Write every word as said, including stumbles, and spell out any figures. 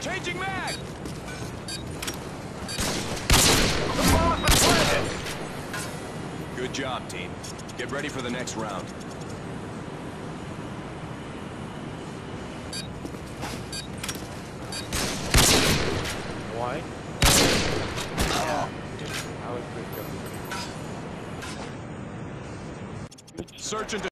Changing mag! The bomb's been planted! Good job, team. Get ready for the next round. Why? Oh. I was pretty good. Search and